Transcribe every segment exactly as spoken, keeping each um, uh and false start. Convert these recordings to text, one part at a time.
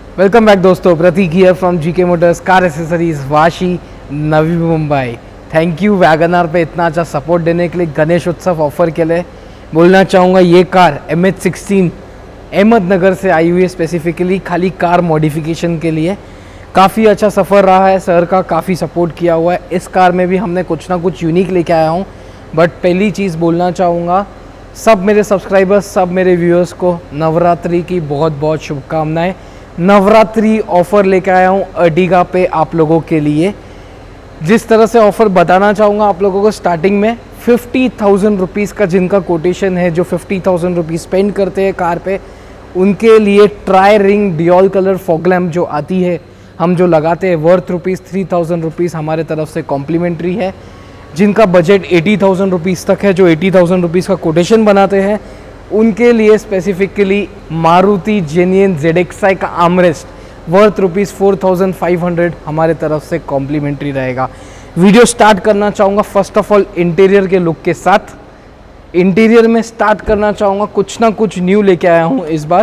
Welcome back दोस्तों, Prateek here from GK motors car accessories Vashi, Navi Mumbai. Thank you WagonR पे इतना अच्छा सपोर्ट देने के लिए, गणेश उत्सव ऑफर के लिए। बोलना चाहूँगा ये car M H sixteen Ahmednagar से आई हुई है, स्पेसिफिकली खाली कार मॉडिफिकेशन के लिए। काफ़ी अच्छा सफ़र रहा है, सर का काफ़ी सपोर्ट किया हुआ है। इस कार में भी हमने कुछ ना कुछ यूनिक लेके आया हूँ। बट पहली चीज़ बोलना चाहूँगा, सब मेरे सब्सक्राइबर्स, सब मेरे व्यूअर्स को नवरात्रि की बहुत बहुत शुभकामनाएं। नवरात्रि ऑफ़र लेके आया हूँ अर्टिगा पे आप लोगों के लिए। जिस तरह से ऑफ़र बताना चाहूँगा आप लोगों को, स्टार्टिंग में फिफ्टी थाउजेंड रुपीज़ का जिनका कोटेशन है, जो फिफ्टी थाउजेंड रुपीज़ स्पेंड करते हैं कार पे, उनके लिए tri ring dual colour fog lamp जो आती है, हम जो लगाते हैं, worth rupees three thousand rupees हमारे तरफ से कॉम्प्लीमेंट्री है। जिनका बजट एटी थाउजेंड रुपीज़ तक है, जो एटी थाउजेंड रुपीज़ का कोटेशन बनाते हैं, उनके लिए specifically Maruti genuine Z X I का armrest worth rupees four thousand five hundred हमारे तरफ से कॉम्प्लीमेंट्री रहेगा। वीडियो स्टार्ट करना चाहूँगा फर्स्ट ऑफ ऑल इंटीरियर के लुक के साथ। इंटीरियर में स्टार्ट करना चाहूँगा, कुछ ना कुछ न्यू लेके आया हूँ इस बार।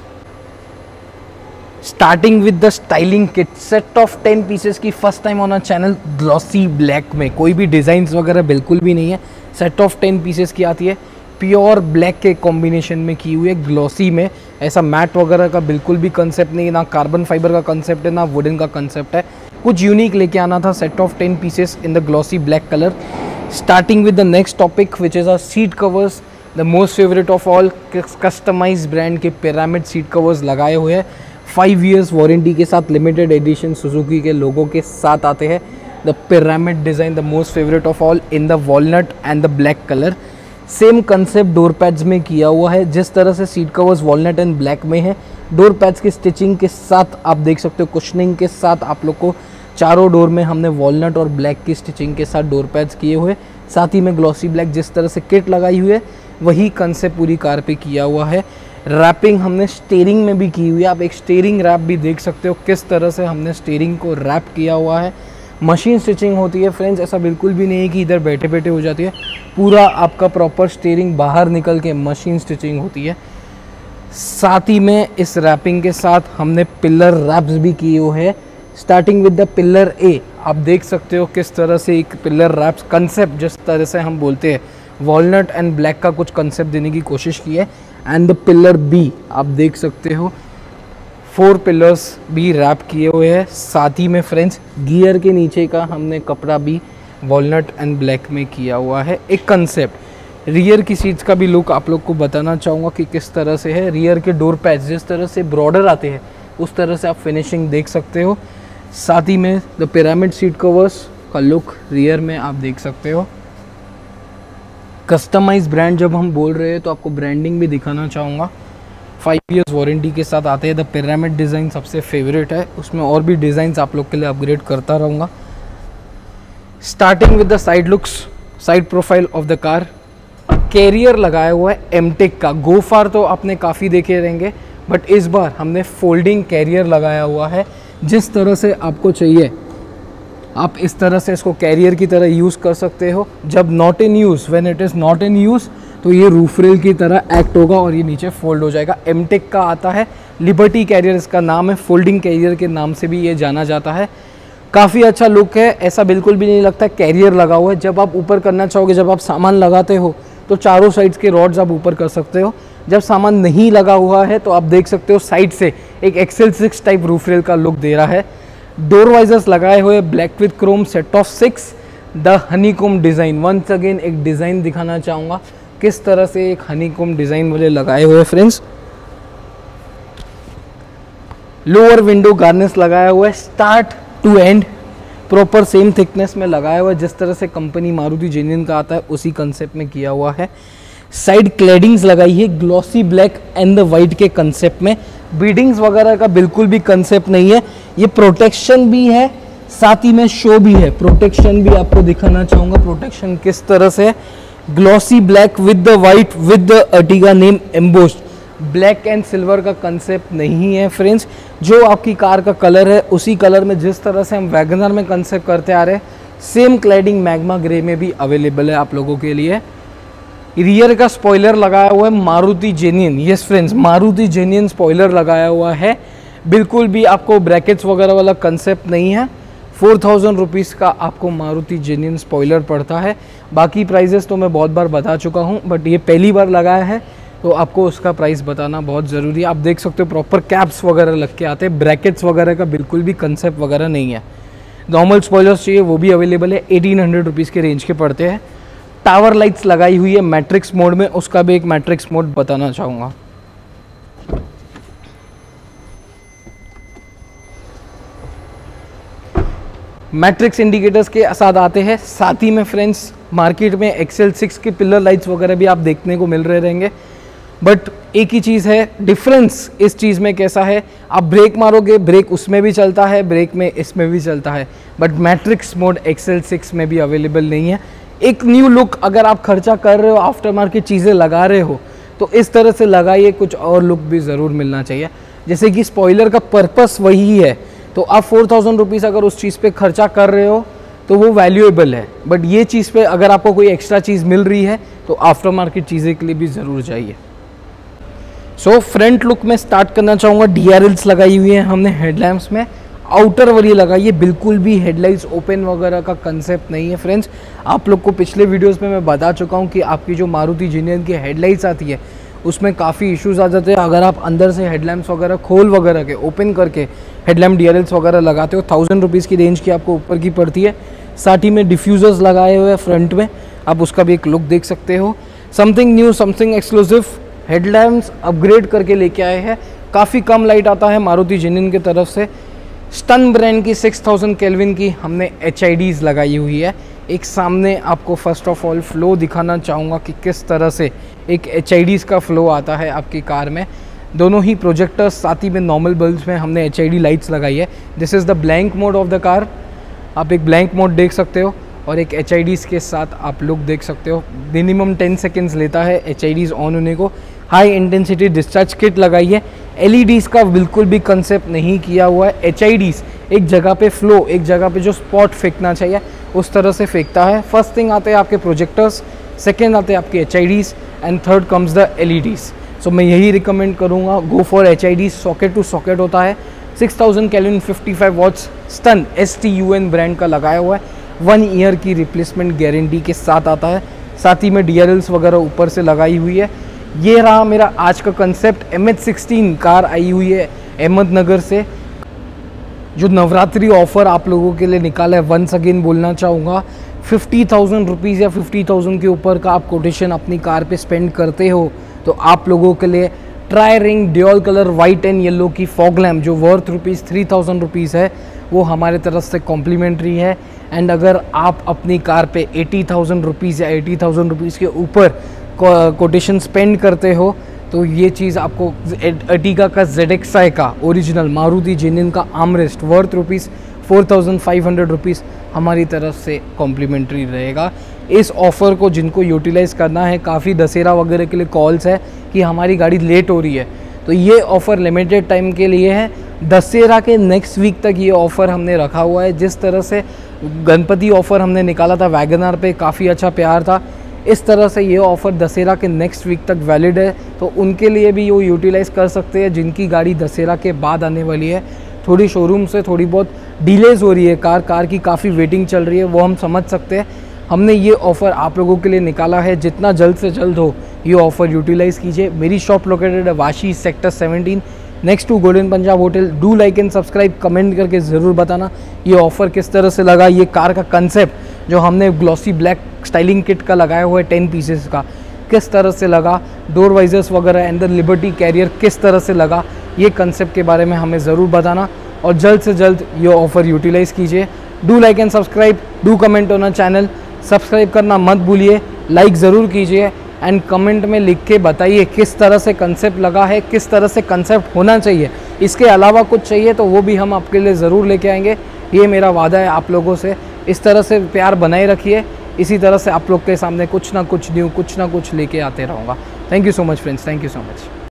Starting with the styling kit, set of ten pieces की first time on a channel, glossy black में, कोई भी डिज़ाइंस वगैरह बिल्कुल भी नहीं है। सेट ऑफ टेन पीसेस की आती है, प्योर ब्लैक के कॉम्बिनेशन में की हुई है, ग्लॉसी में। ऐसा मैट वगैरह का बिल्कुल भी कंसेप्ट नहीं है, ना कार्बन फाइबर का कंसेप्ट है, ना वुडन का कंसेप्ट है। कुछ यूनिक लेके आना था। Set of ten pieces in the glossy black colour. Starting with the next topic which is our seat covers, the most favourite of all, customise brand के पिरामिड सीट कवर्स लगाए हुए हैं। Five years warranty के साथ, limited edition Suzuki के लोगों के साथ आते हैं। The pyramid design, the most favourite of all, in the walnut and the black colour. Same concept door pads में किया हुआ है। जिस तरह से seat covers walnut and black में है, डोर पैड्स की स्टिचिंग के साथ आप देख सकते हो, कुशनिंग के साथ आप लोग को चारों डोर में हमने वॉलनट और ब्लैक की स्टिचिंग के साथ डोर पैड्स किए हुए। साथ ही में ग्लॉसी ब्लैक जिस तरह से किट लगाई हुई है, वही कंसेप्ट पूरी कार पे किया हुआ है। रैपिंग हमने स्टीयरिंग में भी की हुई है। आप एक स्टीयरिंग रैप भी देख सकते हो, किस तरह से हमने स्टीयरिंग को रैप किया हुआ है। मशीन स्टिचिंग होती है फ्रेंड्स, ऐसा बिल्कुल भी नहीं है कि इधर बैठे बैठे हो जाती है। पूरा आपका प्रॉपर स्टीयरिंग बाहर निकल के मशीन स्टिचिंग होती है। साथ ही में इस रैपिंग के साथ हमने पिलर रैप्स भी किए हुए हैं। Starting with the pillar A, आप देख सकते हो किस तरह से एक पिलर रैप्स कंसेप्ट, जिस तरह से हम बोलते हैं वॉलनट एंड ब्लैक का कुछ कंसेप्ट देने की कोशिश की है। एंड द पिलर बी आप देख सकते हो, फोर पिलर्स भी रैप किए हुए हैं। साथ ही में फ्रेंड्स गियर के नीचे का हमने कपड़ा भी वॉलनट एंड ब्लैक में किया हुआ है। एक कंसेप्ट रियर की सीट्स का भी लुक आप लोग को बताना चाहूँगा कि किस तरह से है। रियर के डोर पैच जिस तरह से ब्रॉडर आते हैं, उस तरह से आप फिनिशिंग देख सकते हो। साथ ही में द पिरामिड सीट कवर्स का लुक रियर में आप देख सकते हो। कस्टमाइज ब्रांड जब हम बोल रहे हैं तो आपको ब्रांडिंग भी दिखाना चाहूँगा। फाइव ईयर्स वारंटी के साथ आते हैं। द पिरामिड डिज़ाइन सबसे फेवरेट है, उसमें और भी डिज़ाइंस आप लोग के लिए अपग्रेड करता रहूँगा। Starting with the side looks, side profile of the car, carrier लगाया हुआ है एमटेक का। गोफार तो आपने काफ़ी देखे रहेंगे, बट इस बार हमने फोल्डिंग कैरियर लगाया हुआ है। जिस तरह से आपको चाहिए, आप इस तरह से इसको कैरियर की तरह यूज़ कर सकते हो। जब not in use, when it is not in use, तो ये रूफ रेल की तरह एक्ट होगा और ये नीचे फोल्ड हो जाएगा। एमटेक का आता है, लिबर्टी कैरियर इसका नाम है, फोल्डिंग कैरियर के नाम से भी ये जाना जाता है। काफ़ी अच्छा लुक है, ऐसा बिल्कुल भी नहीं लगता कैरियर लगा हुआ है। जब आप ऊपर करना चाहोगे, जब आप सामान लगाते हो, तो चारों साइड्स के रॉड्स आप ऊपर कर सकते हो। जब सामान नहीं लगा हुआ है तो आप देख सकते हो साइड से एक XL six type roof rail का लुक दे रहा है। डोर वाइजर्स लगाए हुए black with chrome, set of six, the honeycomb design. Once again एक डिज़ाइन दिखाना चाहूँगा, किस तरह से एक हनीकोम डिज़ाइन वाले लगाए हुए फ्रेंड्स। लोअर विंडो गार्निश लगाया हुआ है, start to end proper same thickness में लगाया हुआ है। जिस तरह से कंपनी मारुति जेन्युइन का आता है, उसी कंसेप्ट में किया हुआ है। साइड क्लैडिंग्स लगाई है glossy black and the white के कंसेप्ट में। बीडिंग्स वगैरह का बिल्कुल भी कंसेप्ट नहीं है। ये प्रोटेक्शन भी है, साथ ही में शो भी है। प्रोटेक्शन भी आपको दिखाना चाहूँगा, प्रोटेक्शन किस तरह से है। Glossy black with the white with the Ertiga name embossed. Black and silver का कंसेप्ट नहीं है फ्रेंड्स। जो आपकी कार का कलर है, उसी कलर में जिस तरह से हम वैगनर में कंसेप्ट करते आ रहे हैं, सेम क्लैडिंग मैग्मा ग्रे में भी अवेलेबल है आप लोगों के लिए। रियर का स्पॉइलर लगाया हुआ है Maruti genuine. Yes friends, Maruti genuine spoiler लगाया हुआ है। बिल्कुल भी आपको ब्रैकेट्स वगैरह वाला कंसेप्ट नहीं है। फोर थाउजेंड रुपीज़ का आपको मारुति जेन्युइन स्पॉइलर पड़ता है। बाकी प्राइजेस तो मैं बहुत बार बता चुका हूँ, बट ये पहली बार लगाया है तो आपको उसका प्राइस बताना बहुत ज़रूरी है। आप देख सकते हो प्रॉपर कैप्स वगैरह लग के आते हैं, ब्रैकेट्स वगैरह का बिल्कुल भी कंसेप्ट वगैरह नहीं है। नॉर्मल स्पॉयलर्स चाहिए वो भी अवेलेबल है, एटीन हंड्रेड रुपीज़ के रेंज के पड़ते हैं। टावर लाइट्स लगाई हुई है मैट्रिक्स मोड में, उसका भी एक मैट्रिक्स मोड बताना चाहूँगा। मैट्रिक्स इंडिकेटर्स के साथ आते हैं। साथ ही में फ्रेंड्स मार्केट में एक्सेल सिक्स के पिलर लाइट्स वगैरह भी आप देखने को मिल रहे रहेंगे, बट एक ही चीज़ है, डिफरेंस इस चीज़ में कैसा है, आप ब्रेक मारोगे ब्रेक उसमें भी चलता है, ब्रेक में इसमें भी चलता है, but matrix mode XL six में भी अवेलेबल नहीं है। एक न्यू लुक अगर आप खर्चा कर रहे हो, आफ्टर मार्केट चीज़ें लगा रहे हो, तो इस तरह से लगाइए, कुछ और लुक भी ज़रूर मिलना चाहिए। जैसे कि स्पॉइलर का पर्पस वही है, तो आप फोर थाउजेंड रुपीज़ अगर उस चीज़ पे खर्चा कर रहे हो तो वो वैल्यूएबल है, बट ये चीज़ पे अगर आपको कोई एक्स्ट्रा चीज़ मिल रही है तो आफ्टर मार्केट चीज़ें के लिए भी ज़रूर चाहिए। सो फ्रंट लुक में स्टार्ट करना चाहूँगा। डी आर एल्स लगाई हुई है हमने हेडलैम्प्स में, आउटर वाली लगाई है, बिल्कुल भी हेडलाइट्स ओपन वगैरह का कंसेप्ट नहीं है फ्रेंड्स। आप लोग को पिछले वीडियोस में मैं बता चुका हूँ कि आपकी जो मारुति जेन्युइन की हेडलाइट्स आती है उसमें काफ़ी इश्यूज आ जाते हैं। अगर आप अंदर से हेडलैम्प्स वगैरह खोल वगैरह के ओपन करके हेडलैम्प डी आर एल्स वगैरह लगाते हो, थाउजेंड रुपीज़ की रेंज की आपको ऊपर की पड़ती है। साथ ही में डिफ्यूज़र्स लगाए हुए हैं फ्रंट में, आप उसका भी एक लुक देख सकते हो। Something new, something exclusive, headlamps upgrade करके लेके आए हैं। काफ़ी कम लाइट आता है मारुति जेन्युइन की तरफ से। स्टन ब्रांड की सिक्स थाउजेंड केल्विन की हमने एच आई डीज़ लगाई हुई है। एक सामने आपको फर्स्ट ऑफ ऑल फ्लो दिखाना चाहूँगा कि किस तरह से एक एच आई डीज़ का फ्लो आता है आपकी कार में। दोनों ही प्रोजेक्टर्स, साथ ही में नॉर्मल बल्ब्स में हमने एच आई डी लाइट्स लगाई है। This is the blank mode of the car, आप एक ब्लैंक मोड देख सकते हो, और एक एच आई डीज़ के साथ आप लुक देख सकते हो। मिनिमम टेन सेकेंड्स लेता है एच आई डीज़ ऑन होने को। हाई इंटेंसिटी डिस्चार्ज किट लगाई है। एल ई डीज़ का बिल्कुल भी कंसेप्ट नहीं किया हुआ है। एच आई डीज़ एक जगह पे फ्लो, एक जगह पे जो स्पॉट फेंकना चाहिए उस तरह से फेंकता है। फर्स्ट थिंग आते हैं आपके प्रोजेक्टर्स, सेकेंड आते हैं आपके H I Ds, and third comes the L E Ds. So मैं यही रिकमेंड करूँगा, go for H I Ds. Socket to socket होता है। Six thousand kelvin fifty five watts stun S T U N brand का लगाया हुआ है। One year की रिप्लेसमेंट गारंटी के साथ आता है। साथ ही में डी आर एल्स वगैरह ऊपर से लगाई हुई है। ये रहा मेरा आज का concept. M H sixteen car आई हुई है अहमदनगर से। जो नवरात्रि ऑफर आप लोगों के लिए निकाला है, वंस अगेन बोलना चाहूँगा, फिफ्टी थाउजेंड रुपीज़ या फिफ्टी थाउजेंड के ऊपर का आप कोटेशन अपनी कार पे स्पेंड करते हो तो आप लोगों के लिए tri ring dual colour white and yellow की फॉग लैम्प जो worth rupees three thousand rupees है वो हमारे तरफ से कॉम्प्लीमेंट्री है। एंड अगर आप अपनी कार पे एटी थाउजेंड रुपीज़ या एटी थाउजेंड रुपीज़ के ऊपर कोटेशन स्पेंड करते हो तो ये चीज़ आपको अर्टिगा का जेड एक्स आई का ओरिजिनल मारुति जेन्युइन का armrest worth rupees four thousand five hundred rupees हमारी तरफ से कॉम्प्लीमेंट्री रहेगा। इस ऑफ़र को जिनको यूटिलाइज़ करना है, काफ़ी दशहरा वगैरह के लिए कॉल्स है कि हमारी गाड़ी लेट हो रही है, तो ये ऑफ़र लिमिटेड टाइम के लिए है। दशहरा के नेक्स्ट वीक तक ये ऑफ़र हमने रखा हुआ है। जिस तरह से गणपति ऑफ़र हमने निकाला था वैगनआर पे, काफ़ी अच्छा प्यार था, इस तरह से ये ऑफ़र दशहरा के नेक्स्ट वीक तक वैलिड है। तो उनके लिए भी वो यूटिलाइज़ कर सकते हैं जिनकी गाड़ी दशहरा के बाद आने वाली है। थोड़ी शोरूम से थोड़ी बहुत डिलेज़ हो रही है, कार कार की काफ़ी वेटिंग चल रही है, वो हम समझ सकते हैं। हमने ये ऑफ़र आप लोगों के लिए निकाला है, जितना जल्द से जल्द हो ये ऑफ़र यूटिलाइज़ कीजिए। मेरी शॉप लोकेटेड है Vashi sector seventeen next to golden Punjab hotel. Do like and subscribe, comment करके ज़रूर बताना ये ऑफ़र किस तरह से लगा। ये कार का कंसेप्ट जो हमने ग्लॉसी ब्लैक स्टाइलिंग किट का लगाया हुआ है टेन पीसेस का, किस तरह से लगा। डोर वाइजर्स वगैरह एंड द लिबर्टी कैरियर किस तरह से लगा, ये कंसेप्ट के बारे में हमें ज़रूर बताना और जल्द से जल्द ये ऑफ़र यूटिलाइज़ कीजिए। Do like and subscribe, do comment on a channel, subscribe करना मत भूलिए, लाइक ज़रूर कीजिए एंड कमेंट में लिख के बताइए किस तरह से कंसेप्ट लगा है, किस तरह से कंसेप्ट होना चाहिए। इसके अलावा कुछ चाहिए तो वो भी हम आपके लिए ज़रूर लेके आएंगे, ये मेरा वादा है आप लोगों से। इस तरह से प्यार बनाए रखिए, इसी तरह से आप लोग के सामने कुछ ना कुछ न्यू, कुछ ना कुछ लेके आते रहूँगा। Thank you so much friends, thank you so much.